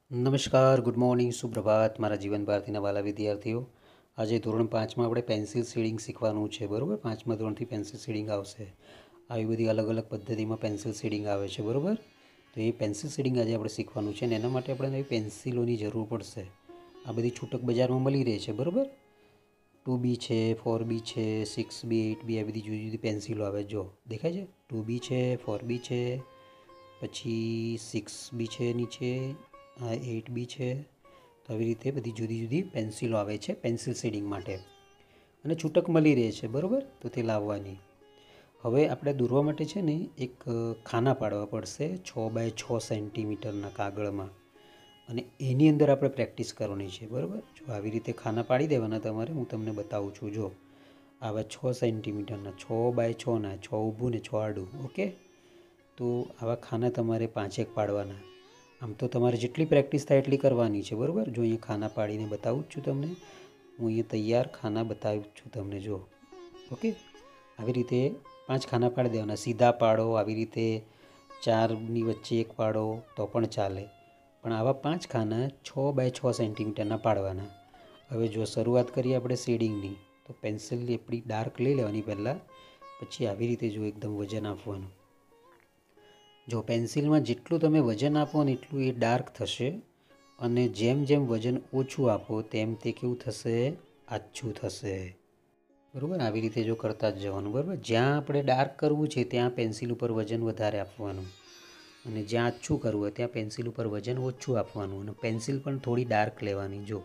નમસ્કાર, good morning, સુપ્રભાત મારા જીવન ભારતીના વાલા વિદ્યાર્થીઓ. આજે ધોરણ 5માં આપણે પેન્સિલ શેડિંગ શીખવાનું છે. બરાબર, 5મા ધોરણથી પેન્સિલ શેડિંગ આવશે. આવી બધી અલગ અલગ પદ્ધતિમાં પેન્સિલ શેડિંગ આવે છે. બરાબર, તો એ પેન્સિલ શેડિંગ આજે આપણે શીખવાનું છે અને એના માટે આપણે નવી પેન્સિલોની જરૂર પડશે. આ બધી છૂટક બજારમાં મળી રહે છે. બરાબર, 2B છે, 4B છે, 6B, 8B, આ બધી જુદી જુદી પેન્સિલો આવે. જો દેખાય છે, 2B છે, 4B છે, પછી 6B છે, નીચે આ 8B છે. તો આવી રીતે બધી જુદી જુદી પેન્સિલો આવે છે પેન્સિલ શેડિંગ માટે અને છૂટક મળી રહે છે. બરાબર, તો તે લાવવાની. હવે આપણે દોરવા માટે છે ને એક ખાના પાડવા પડશે 6x6 સેન્ટીમીટરના કાગળમાં અને એની અંદર આપણે પ્રેક્ટિસ કરવાની છે. બરાબર, જો આવી રીતે ખાના પાડી દેવાના તમારે. હું તમને બતાવું છું. જો આવા 6 સેન્ટીમીટરના 6x6ના 6 ઊભું ને 6 આડું. ઓકે, તો આવા ખાના તમારે 5 પાડવાના. આમ તો તમારે જેટલી પ્રેક્ટિસ થાય એટલી કરવાની છે. બરાબર, જો અહીંયા ખાના પાડીને બતાવું જ છું તમને. હું અહીંયા તૈયાર ખાના બતાવું છું તમને. જો ઓકે, આવી રીતે 5 ખાના પાડી દેવાના. સીધા પાડો, આવી રીતે 4ની વચ્ચે એક પાડો તો પણ ચાલે, પણ આવા 5 ખાના 6x6 સેન્ટીમીટરના પાડવાના. હવે જો શરૂઆત કરીએ આપણે શેડિંગની, તો પેન્સિલ આપણી ડાર્ક લઈ લેવાની પહેલાં, પછી આવી રીતે જો એકદમ વજન આપવાનું. જો પેન્સિલમાં જેટલું તમે વજન આપો ને એટલું એ ડાર્ક થશે અને જેમ જેમ વજન ઓછું આપો તેમ તે કેવું થશે? આછું થશે. બરાબર, આવી રીતે જો કરતા જ જવાનું. બરાબર, જ્યાં આપણે ડાર્ક કરવું છે ત્યાં પેન્સિલ ઉપર વજન વધારે આપવાનું અને જ્યાં આછું કરવું હોય ત્યાં પેન્સિલ ઉપર વજન ઓછું આપવાનું અને પેન્સિલ પણ થોડી ડાર્ક લેવાની. જો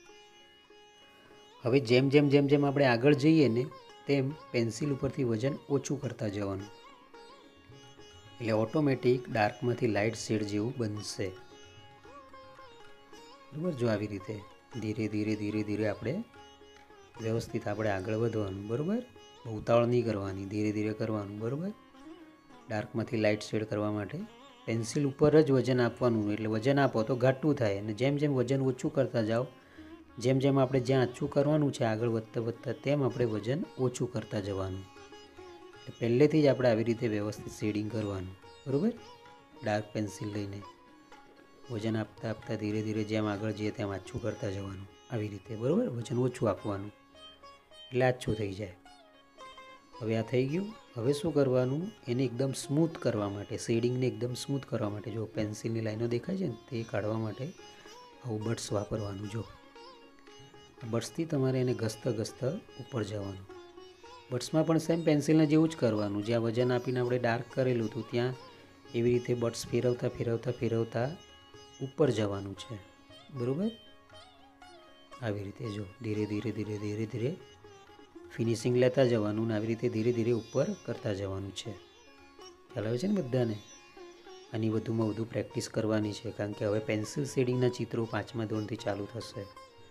હવે જેમ જેમ જેમ જેમ આપણે આગળ જઈએ ને તેમ પેન્સિલ ઉપરથી વજન ઓછું કરતા જવાનું, એટલે ઓટોમેટિક ડાર્કમાંથી લાઇટ શેડ જેવું બનશે. બરાબર, જો આવી રીતે ધીરે ધીરે ધીરે ધીરે આપણે વ્યવસ્થિત આપણે આગળ વધવાનું. બરાબર, બહુ ઉતાવળ નહીં કરવાની, ધીરે ધીરે કરવાનું. બરાબર, ડાર્કમાંથી લાઇટ શેડ કરવા માટે પેન્સિલ ઉપર જ વજન આપવાનું. એટલે વજન આપો તો ઘાટું થાય અને જેમ જેમ વજન ઓછું કરતા જાઓ, જેમ જેમ આપણે જ્યાં આછું કરવાનું છે આગળ વધતા વધતા તેમ આપણે વજન ઓછું કરતા જવાનું. પહેલેથી જ આપણે આવી રીતે વ્યવસ્થિત શેડિંગ કરવાનું. બરાબર, ડાર્ક પેન્સિલ લઈને વજન આપતા આપતા ધીરે ધીરે જેમ આગળ જઈએ તેમ આછું કરતા જવાનું. આવી રીતે. બરાબર, વજન ઓછું આપવાનું એટલે આછું થઈ જાય. હવે આ થઈ ગયું. હવે શું કરવાનું? એને એકદમ સ્મૂથ કરવા માટે, શેડિંગને એકદમ સ્મૂથ કરવા માટે, જો પેન્સિલની લાઈનો દેખાય છે ને તે કાઢવા માટે આવું બટ્સ વાપરવાનું. જો બટ્સથી તમારે એને ઘસતા ઘસતા ઉપર જવાનું. બટ્સમાં પણ સેમ પેન્સિલને જેવું જ કરવાનું. જ્યાં વજન આપીને આપણે ડાર્ક કરેલું હતું ત્યાં એવી રીતે બટ્સ ફેરવતા ફેરવતા ફેરવતા ઉપર જવાનું છે. બરાબર, આવી રીતે જો ધીરે ધીરે ધીરે ધીરે ધીરે ફિનિશિંગ લેતા જવાનું ને આવી રીતે ધીરે ધીરે ઉપર કરતા જવાનું છે. ખ્યાલ આવે છે ને બધાને? આની વધુમાં વધુ પ્રેક્ટિસ કરવાની છે, કારણ કે હવે પેન્સિલ શેડિંગના ચિત્રો 5મા ધોરણથી ચાલુ થશે.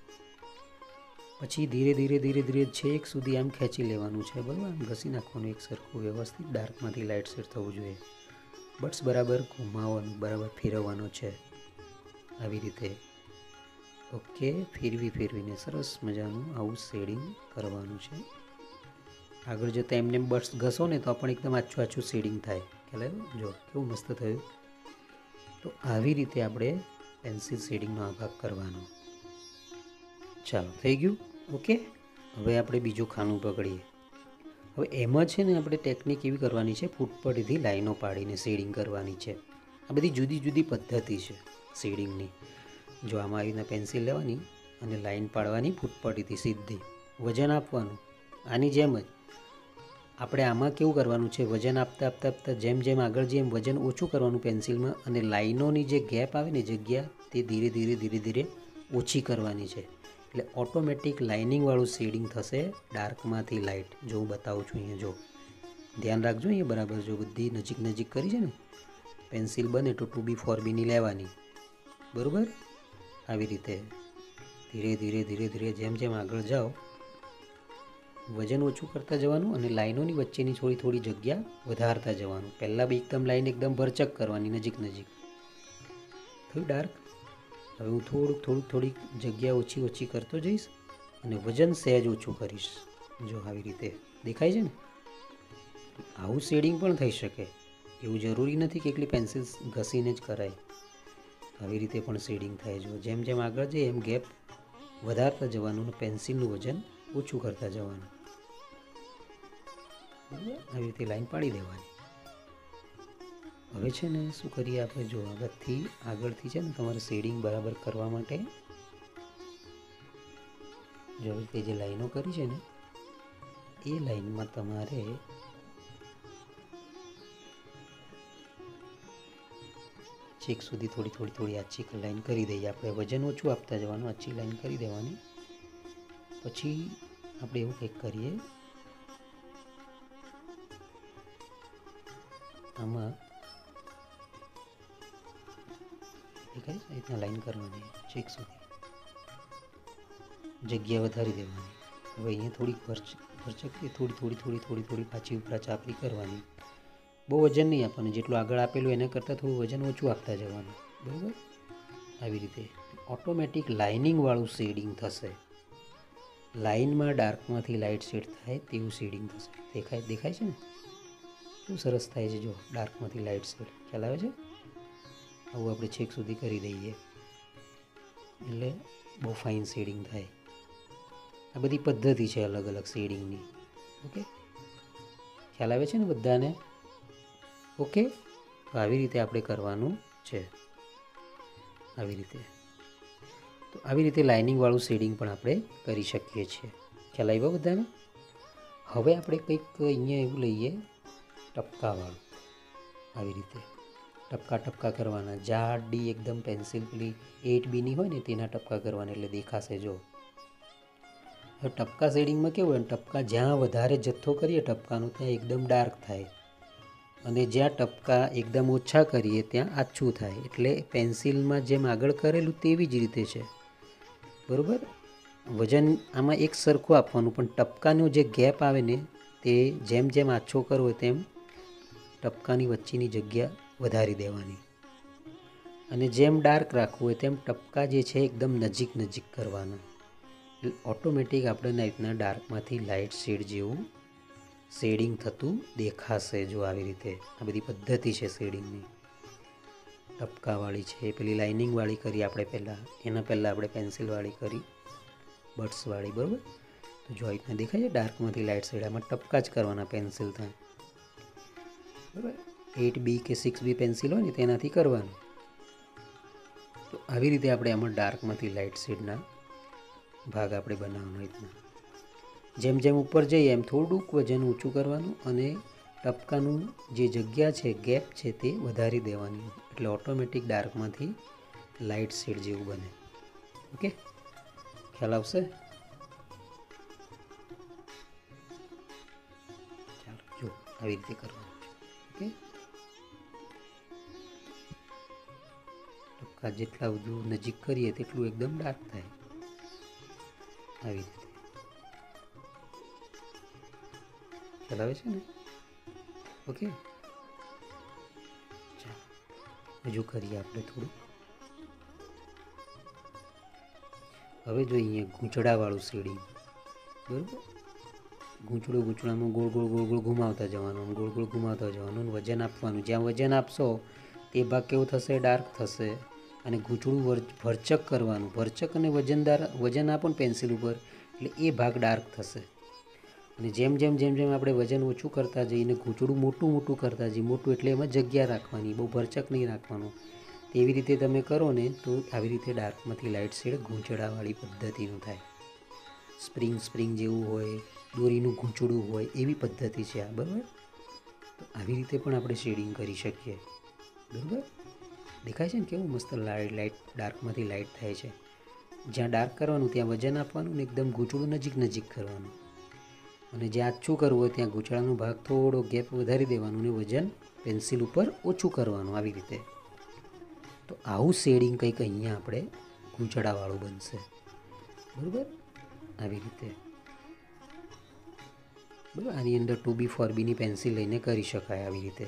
પછી ધીરે ધીરે ધીરે ધીરે છેક સુધી આમ ખેંચી લેવાનું છે. બરાબર, આમ ઘસી નાખવાનું એક સરખું વ્યવસ્થિત. ડાર્કમાંથી લાઇટ શેડ થવું જોઈએ. બટ્સ બરાબર ઘુમાવવાનું, બરાબર ફેરવવાનો છે આવી રીતે. ઓકે, ફેરવી ફેરવીને સરસ મજાનું આવું શેડિંગ કરવાનું છે. આગળ જતાં એમને બટ્સ ઘસો ને તો પણ એકદમ આછું આછું શેડિંગ થાય. ખ્યાલ આવ્યો? જો કેવું મસ્ત થયું. તો આવી રીતે આપણે પેન્સિલ શેડિંગનો આ ભાગ કરવાનો. ચાલો, થઈ ગયું. ઓકે, હવે આપણે બીજું ખાનું પકડીએ. હવે એમાં છે ને આપણે ટેકનિક એવી કરવાની છે, ફૂટપટ્ટીથી લાઈનો પાડીને શેડિંગ કરવાની છે. આ બધી જુદી જુદી પદ્ધતિ છે શેડિંગની. જો આમાં આવીને પેન્સિલ લેવાની અને લાઈન પાડવાની ફૂટપટ્ટીથી સીધી, વજન આપવાનું. આની જેમ જ આપણે આમાં કેવું કરવાનું છે, વજન આપતા આપતા આપતા જેમ જેમ આગળ જઈએ એમ વજન ઓછું કરવાનું પેન્સિલમાં અને લાઈનોની જે ગેપ આવે ને જગ્યા તે ધીરે ધીરે ધીરે ધીરે ઓછી કરવાની છે. એટલે ઓટોમેટિક લાઇનિંગવાળું શેડિંગ થશે ડાર્કમાંથી લાઇટ. જો હું બતાવું છું અહીંયા, જો ધ્યાન રાખજો અહીંયા બરાબર. જો બધી નજીક નજીક કરી છે ને, પેન્સિલ બને તો 2B 4Bની લેવાની. બરાબર, આવી રીતે ધીરે ધીરે ધીરે ધીરે જેમ જેમ આગળ જાઓ વજન ઓછું કરતા જવાનું અને લાઈનોની વચ્ચેની થોડી થોડી જગ્યા વધારતા જવાનું. પહેલાં બી એકદમ લાઈન એકદમ ભરચક કરવાની, નજીક નજીક. થયું ડાર્ક? હવે હું થોડીક જગ્યા ઓછી ઓછી કરતો જઈશ અને વજન સહેજ ઓછું કરીશ. જો આવી રીતે દેખાય છે ને? આવું શેડિંગ પણ થઈ શકે. એવું જરૂરી નથી કે એકલી પેન્સિલ ઘસીને જ કરાય. આવી રીતે પણ શેડિંગ થાય. જો જેમ જેમ આગળ જઈએ એમ ગેપ વધારતા જવાનું અને પેન્સિલનું વજન ઓછું કરતા જવાનું. બરાબર, આવી રીતે લાઈન પાડી દેવાની. હવે છે ને શું કરીએ આપણે, જો આગળથી છે ને તમારે શેડિંગ બરાબર કરવા માટે જો આવી રીતે જે લાઈનો કરી છે ને એ લાઈનમાં તમારે છેક સુધી થોડી આછી લાઈન કરી દઈએ. આપણે વજન ઓછું આપતા જવાનું, આછી લાઈન કરી દેવાની. પછી આપણે એવું કંઈક કરીએ, આમાં દેખાય છે રીતના લાઈન કરવાની, છેક સુધી જગ્યા વધારી દેવાની. હવે અહીંયા થોડીક ભરચકથી થોડી પાછી ઉપરા ચાપડી કરવાની. બહુ વજન નહીં આપવાનું, જેટલું આગળ આપેલું એના કરતાં થોડું વજન ઓછું આપતા જવાનું. બરાબર, આવી રીતે ઓટોમેટિક લાઇનિંગવાળું શેડિંગ થશે. લાઇનમાં ડાર્કમાંથી લાઇટ શેડ થાય તેવું શેડિંગ થશે. દેખાય છે ને શું સરસ થાય છે. જો ડાર્કમાંથી લાઇટ શેડ ખ્યાલ આવે છે. આવું આપણે છેક સુધી કરી દઈએ એટલે બહુ ફાઇન શેડિંગ થાય. આ બધી પદ્ધતિ છે અલગ અલગ શેડિંગની. ઓકે, ખ્યાલ આવે છે ને બધાને? ઓકે, તો આવી રીતે આપણે કરવાનું છે. આવી રીતે લાઇનિંગવાળું શેડિંગ પણ આપણે કરી શકીએ છીએ. ખ્યાલ આવ્યો બધાને? હવે આપણે કંઈક અહીંયા એવું લઈએ ટપકાવાળું. આવી રીતે ટપકા કરવાના, જાડી એકદમ પેન્સિલ પેલી 8Bની હોય ને તેના ટપકા કરવાના એટલે દેખાશે. જો હવે ટપકા શેડિંગમાં કેવું હોય, ટપકા જ્યાં વધારે જથ્થો કરીએ ટપકાનો ત્યાં એકદમ ડાર્ક થાય અને જ્યાં ટપકા એકદમ ઓછા કરીએ ત્યાં આછું થાય. એટલે પેન્સિલમાં જેમ આગળ કરેલું તેવી જ રીતે છે. બરાબર, વજન આમાં એક સરખું આપવાનું, પણ ટપકાનો જે ગેપ આવે ને તે જેમ જેમ આછો કરવો તેમ ટપકાની વચ્ચેની જગ્યા વધારી દેવાની અને જેમ ડાર્ક રાખવું હોય તેમ ટપકા જે છે એકદમ નજીક કરવાના. ઓટોમેટિક આપણને રીતના ડાર્કમાંથી લાઇટ શેડ જેવું શેડિંગ થતું દેખાશે. જો આવી રીતે આ બધી પદ્ધતિ છે શેડિંગની. ટપકાવાળી છે, પેલી લાઇનિંગવાળી કરી આપણે પહેલાં, એના પહેલાં આપણે પેન્સિલવાળી કરી, બટ્સવાળી. બરાબર, તો જો આ રીતના દેખાય છે ડાર્કમાંથી લાઇટ શેડ. આમાં ટપકા જ કરવાના પેન્સિલ થાય. બરાબર, 8B કે 6B પેન્સિલ હોય ને તેનાથી કરવાનું. તો આવી રીતે આપણે આમાં ડાર્કમાંથી લાઇટ શેડના ભાગ આપણે બનાવવાનો. રીતના જેમ જેમ ઉપર જઈએ એમ થોડુંક વજન ઓછું કરવાનું અને ટપકાનું જે જગ્યા છે, ગેપ છે તે વધારી દેવાની. એટલે ઓટોમેટિક ડાર્કમાંથી લાઇટ શેડ જેવું બને. ઓકે, ખ્યાલ આવશે? ચાલો, જો આવી રીતે કરવાનું છે. ઓકે, ટપકા જેટલા વધુ નજીક કરીએ તેટલું એકદમ ડાર્ક થાય. આવી રીતે ખ્યાલ આવે છે ને? ઓકે, ચાલો હજુ કરીએ આપણે થોડું. હવે જો અહીંયા ગૂંચડાવાળું શેડિંગ. બરાબર, ગૂંચડામાં ગોળ ઘુમાવતા જવાનું, ગોળ ઘુમાવતા જવાનું, વજન આપવાનું. જ્યાં વજન આપશો તે ભાગ કેવો થશે? ડાર્ક થશે. અને ગૂંચડું ભરચક કરવાનું. ભરચક અને વજન આપો ને પેન્સિલ ઉપર એટલે એ ભાગ ડાર્ક થશે. અને જેમ આપણે વજન ઓછું કરતા જઈને ગૂંચડું મોટું કરતા જઈએ, મોટું એટલે એમાં જગ્યા રાખવાની, બહુ ભરચક નહીં રાખવાનું. તેવી રીતે તમે કરો ને તો આવી રીતે ડાર્કમાંથી લાઇટ શેડ ગૂંચડાવાળી પદ્ધતિનું થાય. સ્પ્રિંગ જેવું હોય, દોરીનું ગૂંચડું હોય એવી પદ્ધતિ છે આ. બરાબર, તો આવી રીતે પણ આપણે શેડિંગ કરી શકીએ. બરાબર, દેખાય છે ને કેવું મસ્ત લાઇટ ડાર્કમાંથી લાઇટ થાય છે. જ્યાં ડાર્ક કરવાનું ત્યાં વજન આપવાનું ને એકદમ ગૂંચડું નજીક કરવાનું. અને જ્યાં આછું કરવું હોય ત્યાં ગૂંચડાનો ભાગ થોડો ગેપ વધારી દેવાનું ને વજન પેન્સિલ ઉપર ઓછું કરવાનું. આવી રીતે તો આવું શેડિંગ કંઈક અહીંયા આપણે ગૂંચડાવાળું બનશે. બરાબર, આવી રીતે. બરાબર, આની અંદર 2B 4Bની પેન્સિલ લઈને કરી શકાય આવી રીતે.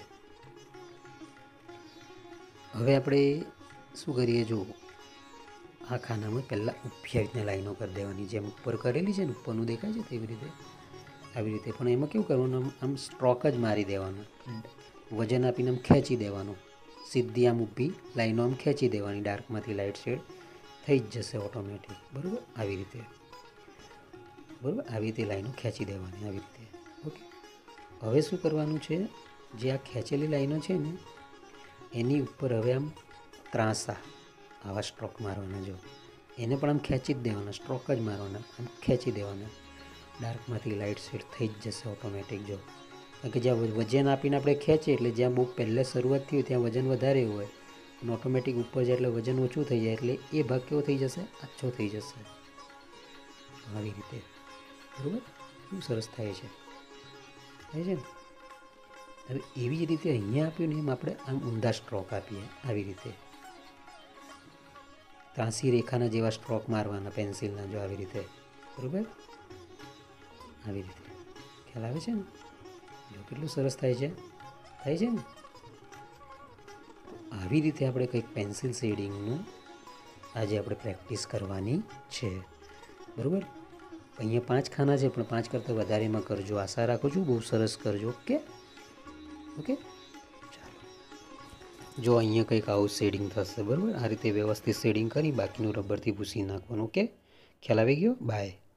હવે આપણે શું કરીએ, જો આ ખાનામાં પહેલાં ઊભી રીતના લાઈનો કરી દેવાની. જેમ ઉપર કરેલી છે ને, ઉપરનું દેખાય છે તેવી રીતે આવી રીતે. પણ એમાં કેવું કરવાનું, આમ સ્ટ્રોક જ મારી દેવાનું, વજન આપીને આમ ખેંચી દેવાનું સીધી આમ ઊભી લાઈનો આમ ખેંચી દેવાની, ડાર્કમાંથી લાઇટ શેડ થઈ જ જશે ઓટોમેટિક. બરાબર, આવી રીતે. બરાબર, આવી રીતે લાઈનો ખેંચી દેવાની, આવી રીતે. ઓકે, હવે શું કરવાનું છે, જે આ ખેંચેલી લાઈનો છે ને એની ઉપર હવે આમ ત્રાંસા આવા સ્ટ્રોક મારવાના. જો એને પણ આમ ખેંચી જ દેવાના, સ્ટ્રોક જ મારવાના, આમ ખેંચી દેવાના. ડાર્કમાંથી લાઇટ સેટ થઈ જ જશે ઓટોમેટિક. જો કારણ કે જ્યાં વજન આપીને આપણે ખેંચીએ એટલે જ્યાં બહુ પહેલાં શરૂઆત થઈ હોય ત્યાં વજન વધારે હોય અને ઓટોમેટિક ઉપર જાય એટલે વજન ઓછું થઈ જાય, એટલે એ ભાગ કેવો થઈ જશે, આછો થઈ જશે. આવી રીતે. બરાબર, શું સરસ થાય છે ને. હવે એવી જ રીતે અહીંયા આપ્યું ને એમ આપણે આમ ઊંધા સ્ટ્રોક આપીએ, આવી રીતે ત્રાંસી રેખાના જેવા સ્ટ્રોક મારવાના પેન્સિલના. જો આવી રીતે. બરાબર, આવી રીતે. ખ્યાલ આવે છે ને? જો કેટલું સરસ થાય છે ને. આવી રીતે આપણે કંઈક પેન્સિલ શેડિંગનું આજે આપણે પ્રેક્ટિસ કરવાની છે. બરાબર, અહીંયા 5 ખાના છે પણ 5 કરતાં વધારેમાં કરજો. આશા રાખું છું બહુ સરસ કરજો. ઓકે, ચાલો. જો અહીંયા કંઈક આવું શેડિંગ થશે. બરાબર, આ રીતે વ્યવસ્થિત શેડિંગ કરી બાકીનું રબરથી ભૂસી નાખવાનું. ઓકે, ખ્યાલ આવી ગયો? બાય.